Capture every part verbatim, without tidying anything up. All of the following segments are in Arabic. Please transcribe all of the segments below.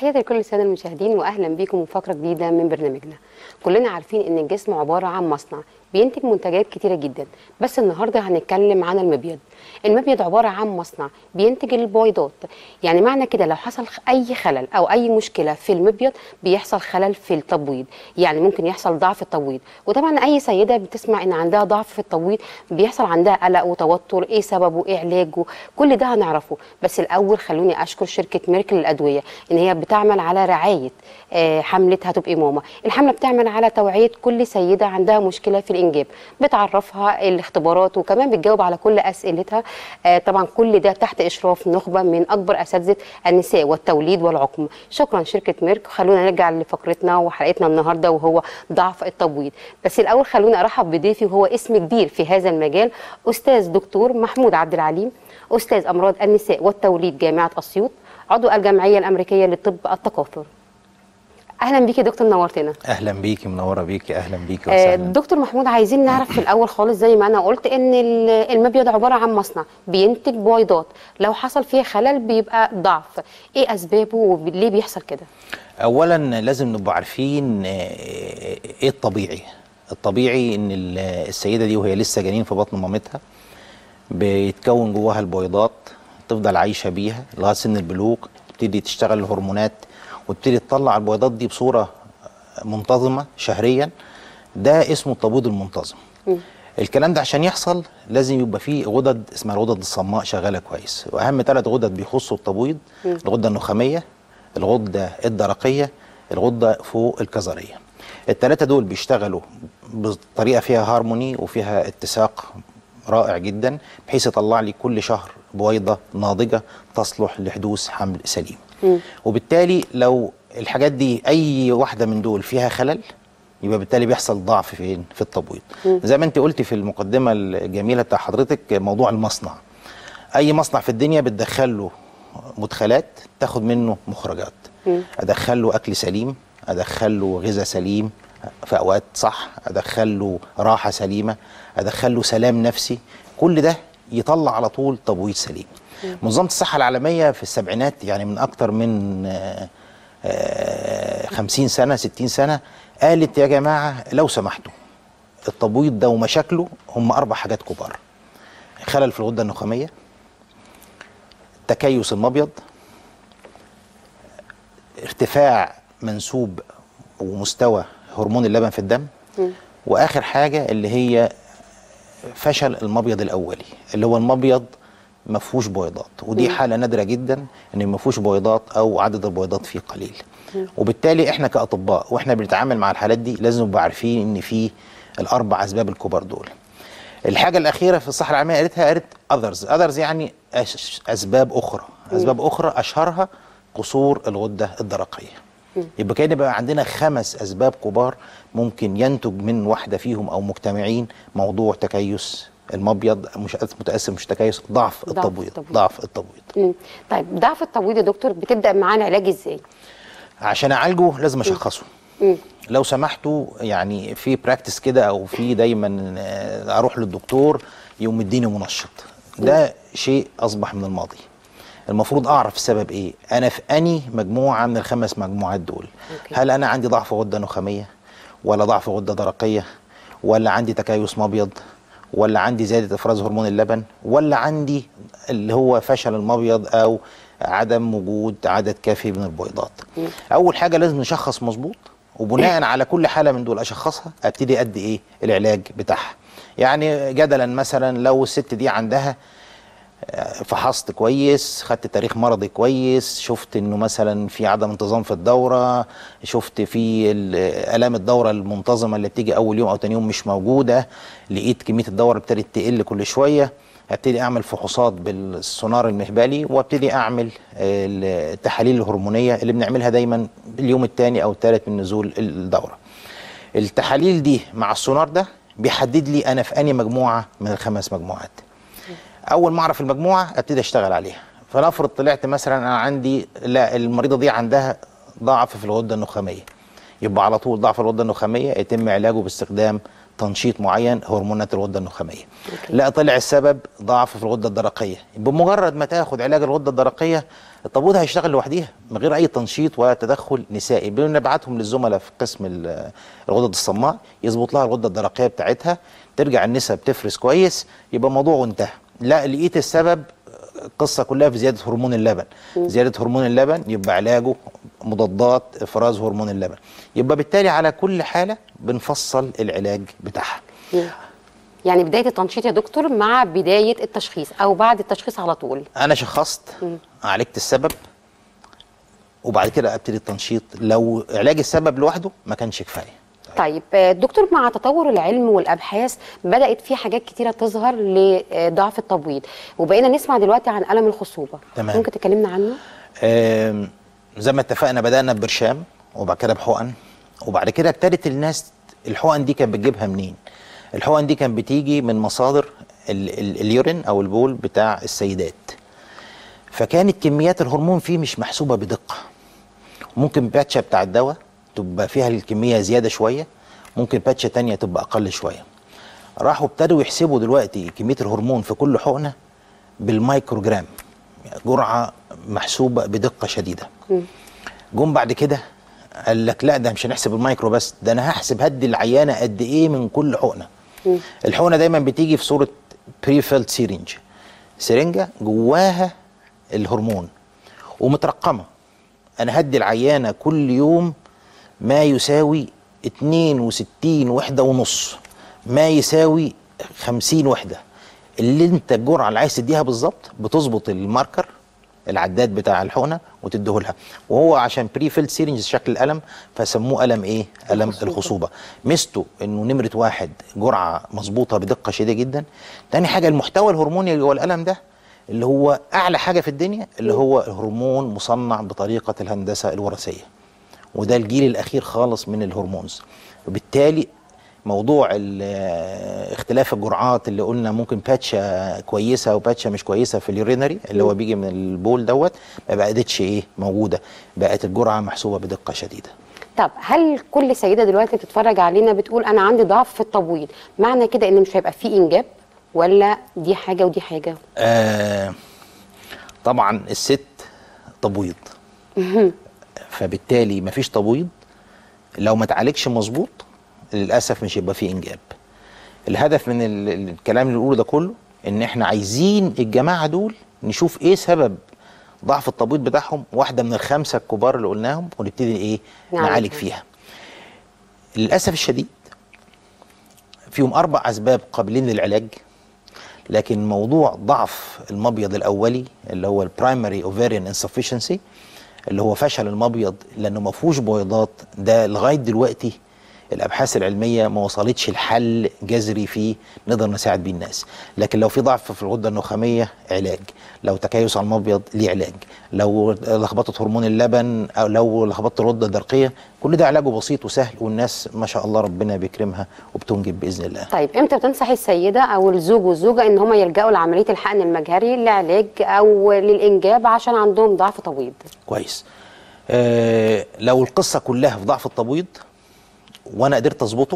تحياتي لكل الساده المشاهدين واهلا بيكم في فقره جديده من برنامجنا. كلنا عارفين ان الجسم عباره عن مصنع بينتج منتجات كتيره جدا، بس النهارده هنتكلم عن المبيض. المبيض عباره عن مصنع بينتج البويضات، يعني معنى كده لو حصل اي خلل او اي مشكله في المبيض بيحصل خلل في التبويض، يعني ممكن يحصل ضعف التبويض. وطبعا اي سيده بتسمع ان عندها ضعف في التبويض بيحصل عندها قلق وتوتر، ايه سببه، ايه علاجه، كل ده هنعرفه. بس الاول خلوني اشكر شركه ميركل للادويه ان هي بتعمل على رعايه آه حمله هتبقي ماما. الحمله بتعمل على توعيه كل سيده عندها مشكله في الانجاب، بتعرفها الاختبارات وكمان بتجاوب على كل اسئلتها. آه طبعا كل ده تحت اشراف نخبه من اكبر اساتذه النساء والتوليد والعقم. شكرا شركه ميرك. خلونا نرجع لفقرتنا وحلقتنا النهارده وهو ضعف التبويض. بس الاول خلوني ارحب بضيفي وهو اسم كبير في هذا المجال، استاذ دكتور محمود عبد العليم، استاذ امراض النساء والتوليد جامعه اسيوط، عضو الجمعيه الامريكيه لطب التكاثر. اهلا بيكي دكتور، نورتنا. اهلا بيكي، منوره بيكي. اهلا بيكي وسهلا. آه دكتور محمود، عايزين نعرف في الاول خالص زي ما انا قلت ان المبيض عباره عن مصنع بينتج بويضات، لو حصل فيه خلل بيبقى ضعف، ايه اسبابه وليه بيحصل كده؟ اولا لازم نبقى عارفين ايه الطبيعي. الطبيعي ان السيده دي وهي لسه جنين في بطن مامتها بيتكون جواها البويضات، تفضل عايشه بيها لغايه سن البلوغ، تبتدي تشتغل الهرمونات وتبتدي تطلع البويضات دي بصوره منتظمه شهريا. ده اسمه التبويض المنتظم. م. الكلام ده عشان يحصل لازم يبقى فيه غدد اسمها الغدد الصماء شغاله كويس، واهم ثلاث غدد بيخصوا التبويض: م. الغده النخاميه، الغده الدرقيه، الغده فوق الكظريه. الثلاثه دول بيشتغلوا بطريقه فيها هارموني وفيها اتساق رائع جدا، بحيث يطلع لي كل شهر بويضه ناضجه تصلح لحدوث حمل سليم. م. وبالتالي لو الحاجات دي اي واحده من دول فيها خلل يبقى بالتالي بيحصل ضعف فين؟ في التبويض. م. زي ما انت قلتي في المقدمه الجميله بتاع حضرتك، موضوع المصنع. اي مصنع في الدنيا بتدخل له مدخلات تاخد منه مخرجات. م. ادخل له اكل سليم، ادخل له غذاء سليم في اوقات صح، ادخل له راحه سليمه، ادخل له سلام نفسي، كل ده يطلع على طول تبويض سليم. منظمة الصحة العالمية في السبعينات، يعني من أكتر من خمسين سنة ستين سنة، قالت يا جماعة لو سمحتوا التبويض ده ومشاكله هم أربع حاجات كبار: خلل في الغدة النخامية، تكيس المبيض، ارتفاع منسوب ومستوى هرمون اللبن في الدم، م. وآخر حاجة اللي هي فشل المبيض الأولي اللي هو المبيض ما فيهوش بويضات، ودي م. حاله نادره جدا ان ما فيهوش بويضات او عدد البويضات فيه قليل. م. وبالتالي احنا كاطباء واحنا بنتعامل مع الحالات دي لازم نبقى عارفين ان في الاربع اسباب الكبار دول. الحاجه الاخيره في الصحه العالميه قالتها، قالت اذرز. اذرز يعني اسباب اخرى. م. اسباب اخرى اشهرها قصور الغده الدرقيه. م. يبقى كان بقى عندنا خمس اسباب كبار ممكن ينتج من واحده فيهم او مجتمعين موضوع تكيس المبيض، مش متقسم مش تكيس، ضعف التبويض. ضعف التبويض. طيب ضعف التبويض يا دكتور بتبدا معاه العلاج ازاي؟ عشان اعالجه لازم اشخصه. مم. لو سمحتوا يعني في براكتس كده او في دايما اروح للدكتور يقوم مديني منشط، ده مم. شيء اصبح من الماضي. المفروض اعرف السبب ايه، انا في اني مجموعه من الخمس مجموعات دول. أوكي. هل انا عندي ضعف غده نخاميه، ولا ضعف غده درقيه، ولا عندي تكيس مبيض، ولا عندي زيادة افراز هرمون اللبن، ولا عندي اللي هو فشل المبيض او عدم وجود عدد كافي من البويضات. م. اول حاجه لازم نشخص مظبوط، وبناء على كل حاله من دول اشخصها ابتدي ادي ايه العلاج بتاعها. يعني جدلا مثلا لو الست دي عندها فحصت كويس، خدت تاريخ مرضي كويس، شفت انه مثلا في عدم انتظام في الدوره، شفت في الام الدوره المنتظمه اللي بتيجي اول يوم او ثاني يوم مش موجوده، لقيت كميه الدوره ابتدت تقل كل شويه، هبتدي اعمل فحوصات بالسونار المهبلي وابتدي اعمل التحاليل الهرمونيه اللي بنعملها دايما اليوم الثاني او الثالث من نزول الدوره. التحاليل دي مع السونار ده بيحدد لي انا في انهي مجموعه من الخمس مجموعات. اول ما اعرف المجموعه ابتدي اشتغل عليها. فنفرض طلعت مثلا انا عندي لا المريضه دي عندها ضعف في الغده النخاميه، يبقى على طول ضعف الغده النخاميه يتم علاجه باستخدام تنشيط معين هرمونات الغده النخاميه. لا طلع السبب ضعف في الغده الدرقيه، بمجرد ما تاخد علاج الغده الدرقيه التبويض هيشتغل لوحديها من غير اي تنشيط وتدخل نسائي. بنبعتهم للزملاء في قسم الغدد الصماء يظبط لها الغده الدرقيه بتاعتها، ترجع النساء بتفرز كويس، يبقى الموضوع وانتهى. لا لقيت السبب القصه كلها في زياده هرمون اللبن. م. زياده هرمون اللبن يبقى علاجه مضادات افراز هرمون اللبن. يبقى بالتالي على كل حاله بنفصل العلاج بتاعها. م. يعني بدايه التنشيط يا دكتور مع بدايه التشخيص او بعد التشخيص على طول؟ انا شخصت، م. عالجت السبب، وبعد كده ابتدي التنشيط. لو علاج السبب لوحده ما كانش كفايه. طيب دكتور، مع تطور العلم والابحاث بدات في حاجات كتيره تظهر لضعف التبويض، وبقينا نسمع دلوقتي عن الم الخصوبه. تمام. ممكن تكلمنا عنه؟ آه زي ما اتفقنا بدانا ببرشام وبعد كده بحقن، وبعد كده ابتدت الناس الحقن دي كانت بتجيبها منين؟ الحقن دي كانت بتيجي من مصادر ال ال اليورين او البول بتاع السيدات، فكانت كميات الهرمون فيه مش محسوبه بدقه. ممكن باتشه بتاع الدواء تبقى فيها الكميه زياده شويه، ممكن باتشه تانية تبقى اقل شويه. راحوا ابتدوا يحسبوا دلوقتي كميه الهرمون في كل حقنه بالمايكروجرام، يعني جرعه محسوبه بدقه شديده. جم بعد كده قال لك لا ده مش هنحسب المايكرو بس، ده انا هحسب هدي العيانه قد ايه من كل حقنه. م. الحقنه دايما بتيجي في صوره بريفيلد سيرنج، سرنجه جواها الهرمون ومترقمه. انا هدي العيانه كل يوم ما يساوي اتنين وستين وحده ونص، ما يساوي خمسين وحده. اللي انت الجرعه اللي عايز تديها بالظبط بتظبط الماركر العداد بتاع الحقنه وتديه لها. وهو عشان بري فيلد سيرنج شكل القلم فسموه قلم ايه؟ قلم الخصوبه. الخصوبه. ميزته انه نمره واحد جرعه مظبوطه بدقه شديده جدا. تاني حاجه المحتوى الهرموني اللي جوه القلم ده اللي هو اعلى حاجه في الدنيا، اللي هو هرمون مصنع بطريقه الهندسه الوراثيه، وده الجيل الاخير خالص من الهرمونز. وبالتالي موضوع اختلاف الجرعات اللي قلنا ممكن باتشا كويسه وباتشا مش كويسه في اليورينري اللي هو بيجي من البول دوت، ما بقتش ايه موجوده، بقت الجرعه محسوبه بدقه شديده. طب هل كل سيده دلوقتي بتتفرج علينا بتقول انا عندي ضعف في التبويض، معنى كده ان مش هيبقى فيه انجاب، ولا دي حاجه ودي حاجه؟ آه طبعا الست تبويض فبالتالي مفيش تبويض لو ما اتعالجش مظبوط للاسف مش هيبقى فيه انجاب. الهدف من الكلام اللي بنقوله ده كله ان احنا عايزين الجماعه دول نشوف ايه سبب ضعف التبويض بتاعهم، واحده من الخمسه الكبار اللي قلناهم، ونبتدي ايه نعالج فيها. للاسف الشديد فيهم اربع اسباب قابلين للعلاج، لكن موضوع ضعف المبيض الاولي اللي هو البرايمري اوفيريان انسفشنسي اللي هو فشل المبيض لانه ما فيهوش بويضات، ده لغايه دلوقتي الابحاث العلميه ما وصلتش لحل جذري فيه نقدر نساعد بيه الناس. لكن لو في ضعف في الغده النخاميه علاج، لو تكيس على المبيض ليه علاج، لو لخبطه هرمون اللبن او لو لخبطه الغده الدرقيه، كل ده علاجه بسيط وسهل والناس ما شاء الله ربنا بيكرمها وبتنجب باذن الله. طيب امتى بتنصحي السيده او الزوج والزوجه ان هم يلجأوا لعمليه الحقن المجهري لعلاج او للانجاب عشان عندهم ضعف تبويض؟ كويس. آه لو القصه كلها في ضعف التبويض وانا قدرت اظبطه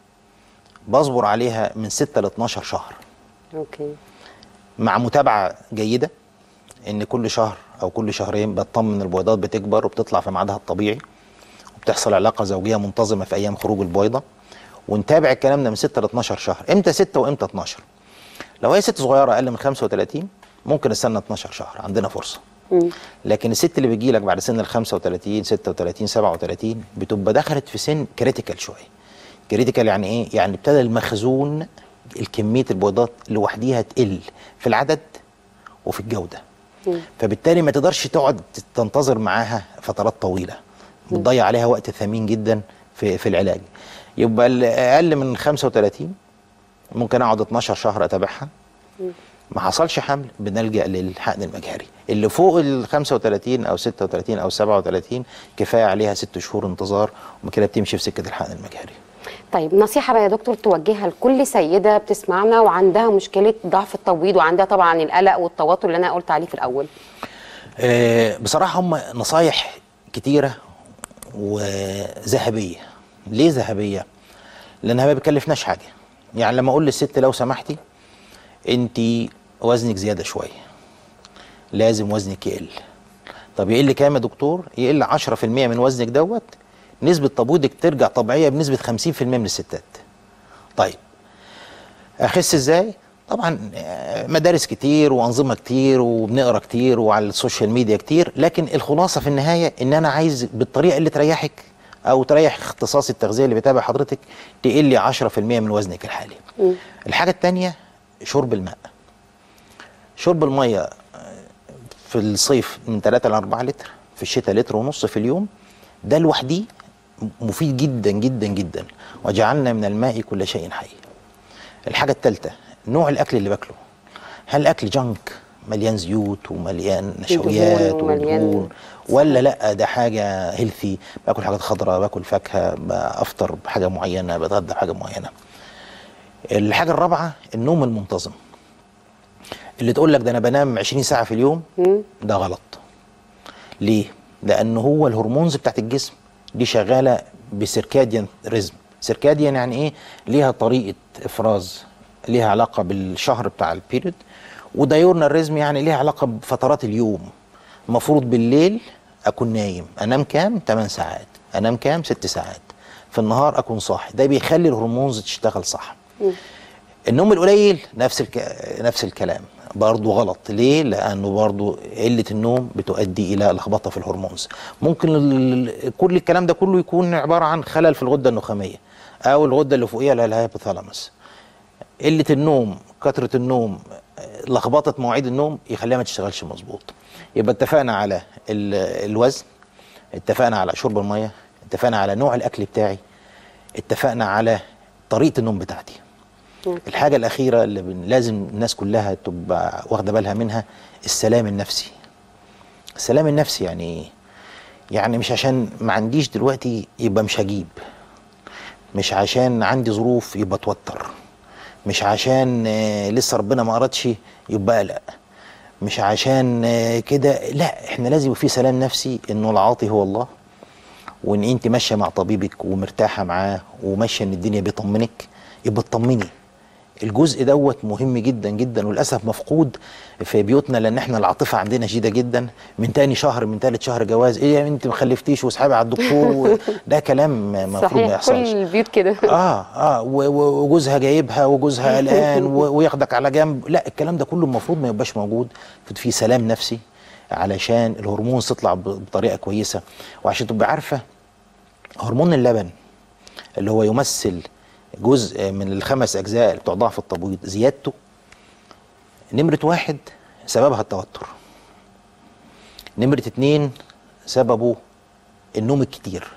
بصبر عليها من ستة ل اتناشر شهر. اوكي. مع متابعه جيده ان كل شهر او كل شهرين بطمن البويضات بتكبر وبتطلع في ميعادها الطبيعي وبتحصل علاقه زوجيه منتظمه في ايام خروج البويضه، ونتابع الكلام ده من ستة ل اتناشر شهر. امتى ستة وامتى اتناشر؟ لو هي ست صغيره اقل من خمسة وتلاتين ممكن استنى اتناشر شهر، عندنا فرصه. مم. لكن الست اللي بتجي لك بعد سن ال خمسة وتلاتين ستة وتلاتين سبعة وتلاتين بتبقى دخلت في سن كريتيكال شويه. كريتيكال يعني ايه؟ يعني ابتدى المخزون الكميه البويضات لوحديها تقل في العدد وفي الجوده. مم. فبالتالي ما تقدرش تقعد تنتظر معاها فترات طويله، بتضيع عليها وقت ثمين جدا في في العلاج. يبقى اقل من خمسة وتلاتين ممكن اقعد اتناشر شهر اتابعها. مم. ما حصلش حمل بنلجأ للحقن المجهري. اللي فوق ال خمسة وتلاتين او ستة وتلاتين او سبعة وتلاتين كفايه عليها ست شهور انتظار وما كده بتمشي في سكه الحقن المجهري. طيب نصيحه بقى يا دكتور توجهها لكل سيده بتسمعنا وعندها مشكله ضعف التبويض وعندها طبعا القلق والتوتر اللي انا قلت عليه في الاول. آه بصراحه هم نصايح كتيره وذهبيه. ليه ذهبيه؟ لانها ما بيكلفناش حاجه. يعني لما اقول للست لو سمحتي انت وزنك زياده شويه، لازم وزنك يقل. طب يقل كام يا دكتور؟ يقل عشرة في المية من وزنك دوت، نسبه تبويضك ترجع طبيعيه بنسبه خمسين في المية من الستات. طيب اخس ازاي؟ طبعا مدارس كتير وانظمه كتير وبنقرا كتير وعلى السوشيال ميديا كتير، لكن الخلاصه في النهايه ان انا عايز بالطريقه اللي تريحك او تريح اختصاص التغذيه اللي بيتابع حضرتك تقلي عشرة في المية من وزنك الحالي. م. الحاجه الثانيه شرب الماء. شرب الميه في الصيف من ثلاثة ل أربعة لتر، في الشتاء لتر ونص في اليوم، ده لوحده مفيد جدا جدا جدا. وجعلنا من الماء كل شيء حي. الحاجه الثالثه نوع الاكل اللي باكله. هل الاكل جنك مليان زيوت ومليان نشويات ودهون، ولا لا ده حاجه هيلثي، باكل حاجات خضراء، باكل فاكهه، بافطر بحاجه معينه، بتغدى بحاجه معينه. الحاجه الرابعه النوم المنتظم. اللي تقول لك ده انا بنام عشرين ساعه في اليوم، ده غلط. ليه؟ لان هو الهرمونز بتاعت الجسم دي شغاله بسيركاديان ريزم. سيركاديان يعني ايه؟ ليها طريقه افراز ليها علاقه بالشهر بتاع البيريود، ودايورنال ريزم يعني ليها علاقه بفترات اليوم. المفروض بالليل اكون نايم، انام كام؟ ثمان ساعات، انام كام؟ ست ساعات، في النهار اكون صاحي. ده بيخلي الهرمونز تشتغل صح. م. النوم القليل نفس الك... نفس الكلام برضه غلط. ليه؟ لانه برضه قله النوم بتؤدي الى لخبطه في الهرمونز. ممكن ال... كل الكلام ده كله يكون عباره عن خلل في الغده النخاميه او الغده اللي فوقيها اللي هي الهايبوثالاموس. قله النوم، كثره النوم، لخبطه مواعيد النوم يخليها ما تشتغلش مظبوط. يبقى اتفقنا على الوزن، اتفقنا على شرب الميه، اتفقنا على نوع الاكل بتاعي، اتفقنا على طريقه النوم بتاعتي. الحاجه الاخيره اللي لازم الناس كلها تبقى واخده بالها منها السلام النفسي. السلام النفسي يعني يعني مش عشان ما عنديش دلوقتي يبقى مش هجيب، مش عشان عندي ظروف يبقى اتوتر، مش عشان لسه ربنا ما أردش يبقى قلق، مش عشان كده. لا، احنا لازم يبقى في سلام نفسي انه العاطي هو الله، وان انت ماشيه مع طبيبك ومرتاحه معاه وماشيه ان الدنيا بيطمنك، يبقى اطمني. الجزء دوت مهم جدا جدا، وللاسف مفقود في بيوتنا، لان احنا العاطفه عندنا شديده جدا. من تاني شهر من ثالث شهر جواز، ايه يا انت ما خلفتيش واسحبي على الدكتور، ده كلام المفروض ما يحصلش. كل البيوت كده. اه اه وجوزها جايبها وجوزها قلقان وياخدك على جنب، لا الكلام ده كله المفروض ما يبقاش موجود. في سلام نفسي علشان الهرمون تطلع بطريقه كويسه. وعشان تبقى عارفه هرمون اللبن اللي هو يمثل جزء من الخمس اجزاء بتوع ضعف التبويض، زيادته نمره واحد سببها التوتر، نمره اتنين سببه النوم الكتير،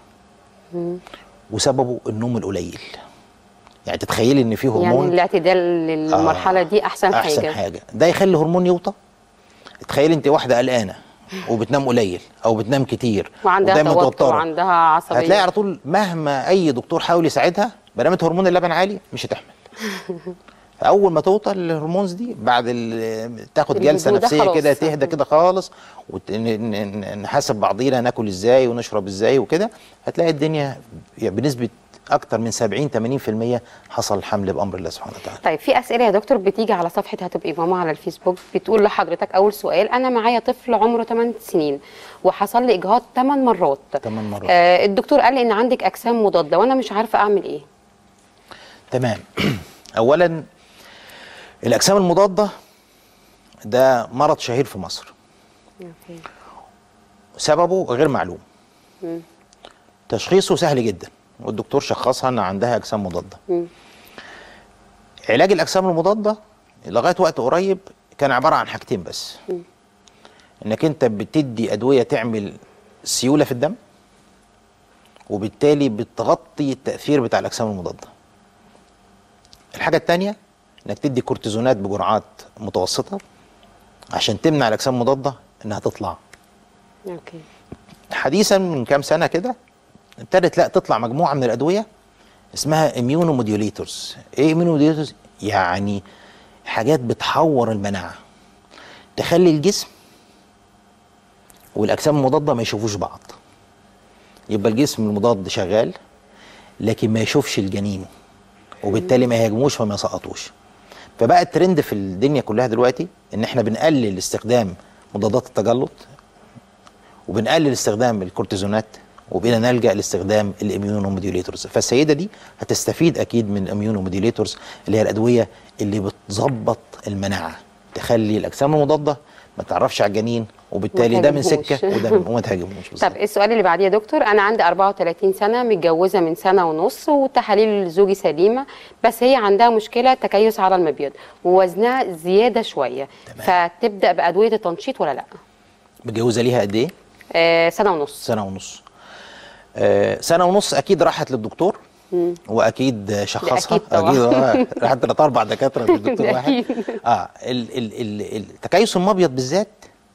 وسببه النوم القليل. يعني تتخيلي ان في هرمون، يعني الاعتدال للمرحله آه دي احسن حاجه. احسن حاجه ده يخلي الهرمون يوطى. تخيلي انت واحده قلقانه وبتنام قليل او بتنام كتير وعندها توتر وعندها عصبيه، هتلاقي على طول مهما اي دكتور حاول يساعدها برامه هرمون اللبن عالي مش هتحمل. اول ما توصل الهرمونز دي بعد تاخد جلسه نفسيه كده تهدى كده خالص، ونحاسب بعضينا ناكل ازاي ونشرب ازاي وكده، هتلاقي الدنيا بنسبه اكتر من سبعين ثمانين في المية حصل الحمل بامر الله سبحانه وتعالى. طيب في اسئله يا دكتور بتيجي على صفحه هتبقي ماما على الفيسبوك، بتقول لحضرتك اول سؤال: انا معايا طفل عمره ثمان سنين وحصل لي اجهاض ثمان مرات. ثمان مرات. آه الدكتور قال لي ان عندك اجسام مضاده وانا مش عارفه اعمل ايه. تمام. اولا الاجسام المضاده ده مرض شهير في مصر. اوكي. سببه غير معلوم. م. تشخيصه سهل جدا، والدكتور شخصها ان عندها اجسام مضاده. م. علاج الاجسام المضاده لغايه وقت قريب كان عباره عن حاجتين بس. م. انك انت بتدي ادويه تعمل سيوله في الدم، وبالتالي بتغطي التاثير بتاع الاجسام المضاده. الحاجه الثانيه انك تدي كورتيزونات بجرعات متوسطه عشان تمنع الاجسام المضاده انها تطلع. اوكي. حديثا من كام سنه كده ابتدت لا تطلع مجموعه من الادويه اسمها اميونو موديوليتورز. ايه اميونو موديوليتورز؟ يعني حاجات بتحور المناعه، تخلي الجسم والاجسام المضاده ما يشوفوش بعض. يبقى الجسم المضاد شغال لكن ما يشوفش الجنين، وبالتالي ما يهاجموش فما يسقطوش. فبقى الترند في الدنيا كلها دلوقتي ان احنا بنقلل استخدام مضادات التجلط وبنقلل استخدام الكورتيزونات وبقينا نلجا لاستخدام الاميونوموديوليتورز. فالسيده دي هتستفيد اكيد من الاميونوموديوليتورز اللي هي الادويه اللي بتظبط المناعه، تخلي الاجسام المضاده ما تعرفش على الجنين، وبالتالي ده من سكه وده من وما تهاجموش. طب السؤال اللي بعديه يا دكتور، انا عندي أربعة وثلاثين سنه، متجوزه من سنه ونص وتحاليل زوجي سليمه، بس هي عندها مشكله تكيس على المبيض ووزنها زياده شويه، تمام. فتبدا بادويه التنشيط ولا لا؟ متجوزه ليها قد ايه؟ آه سنه ونص. سنه ونص. آه سنه ونص اكيد راحت للدكتور. مم. واكيد شخصها اكيد طبعا. اكيد راحت ثلاث اربع دكاتره للدكتور واحد. اه ال ال ال التكيس المبيض بالذات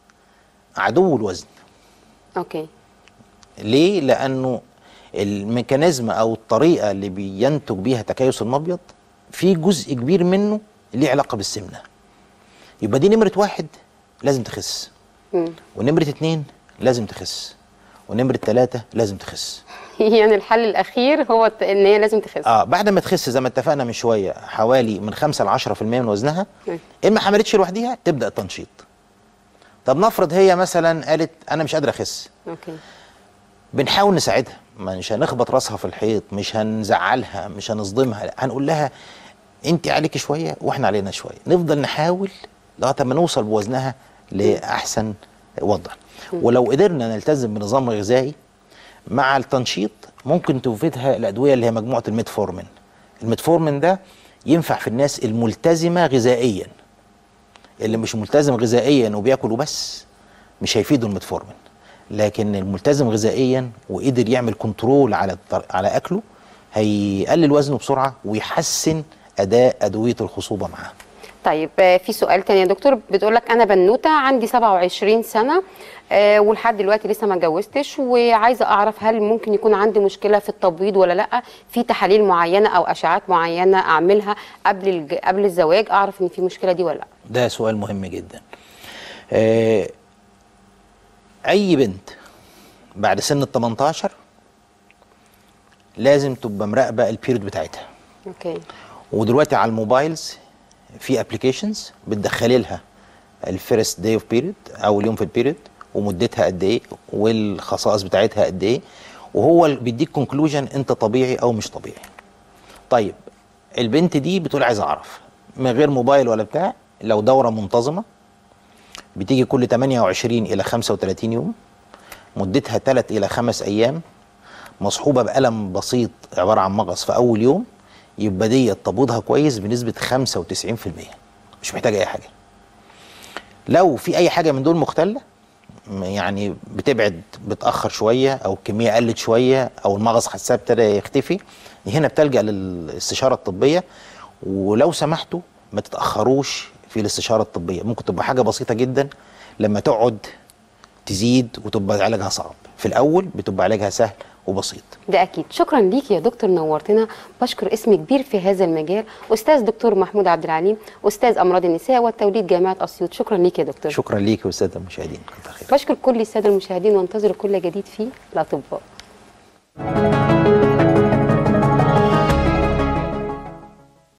عدو الوزن. اوكي. ليه؟ لانه الميكانيزم او الطريقه اللي بينتج بيها تكيس المبيض في جزء كبير منه ليه علاقه بالسمنه. يبقى دي نمره واحد لازم تخس. مم. ونمره اتنين لازم تخس. ونمره ثلاثه لازم تخس. يعني الحل الاخير هو ان هي لازم تخس. اه بعد ما تخس زي ما اتفقنا من شويه حوالي من خمسة ل عشرة في المية من وزنها، اما حملتش لوحديها تبدا التنشيط. طب نفرض هي مثلا قالت انا مش قادره اخس. اوكي. بنحاول نساعدها، مش هنخبط راسها في الحيط، مش هنزعلها، مش هنصدمها، هنقول لها انت عليكي شويه واحنا علينا شويه، نفضل نحاول لغايه ما نوصل بوزنها لاحسن وضع. ولو قدرنا نلتزم بنظام غذائي مع التنشيط ممكن تفيدها الادويه اللي هي مجموعه الميتفورمين. الميتفورمين ده ينفع في الناس الملتزمه غذائيا. اللي مش ملتزم غذائيا وبياكل وبس مش هيفيده الميتفورمين، لكن الملتزم غذائيا وقدر يعمل كنترول على على اكله هيقلل وزنه بسرعه ويحسن اداء ادويه الخصوبه معاه. طيب في سؤال تاني يا دكتور، بتقول لك انا بنوته عندي سبعة وعشرين سنه أه ولحد دلوقتي لسه ما اتجوزتش، وعايزه اعرف هل ممكن يكون عندي مشكله في التبويض ولا لا؟ في تحاليل معينه او اشعات معينه اعملها قبل الج... قبل الزواج اعرف ان في مشكله دي ولا لا؟ ده سؤال مهم جدا. أه اي بنت بعد سن ال تمنتاشر لازم تبقى مراقبه البيريود بتاعتها. اوكي. ودلوقتي على الموبايلز في ابلكيشنز بتدخلي لها الفيرست داي اوف بيريود، اول يوم في البيريود، ومدتها قد ايه والخصائص بتاعتها قد ايه، وهو بيديك كونكلوجن انت طبيعي او مش طبيعي. طيب البنت دي بتقول عايز اعرف من غير موبايل ولا بتاع، لو دوره منتظمه بتيجي كل تمنية وعشرين الى خمسة وتلاتين يوم، مدتها ثلاثة الى خمسة ايام، مصحوبه بألم بسيط عباره عن مغص في اول يوم، يبقى دي تبويضها كويس بنسبه خمسة وتسعين في المية، مش محتاجه اي حاجه. لو في اي حاجه من دول مختله، يعني بتبعد بتاخر شويه او الكميه قلت شويه او المغص حساه ابتدى يختفي، هنا بتلجا للاستشاره الطبيه. ولو سمحتوا ما تتاخروش في الاستشاره الطبيه، ممكن تبقى حاجه بسيطه جدا لما تقعد تزيد وتبقى علاجها صعب. في الاول بتبقى علاجها سهل وبسيط. ده اكيد. شكرا ليك يا دكتور، نورتنا. بشكر اسم كبير في هذا المجال، استاذ دكتور محمود عبد العليم، استاذ امراض النساء والتوليد جامعه اسيوط. شكرا ليك يا دكتور. شكرا ليك والساده المشاهدين. بشكر كل الساده المشاهدين وانتظروا كل جديد في الاطباء.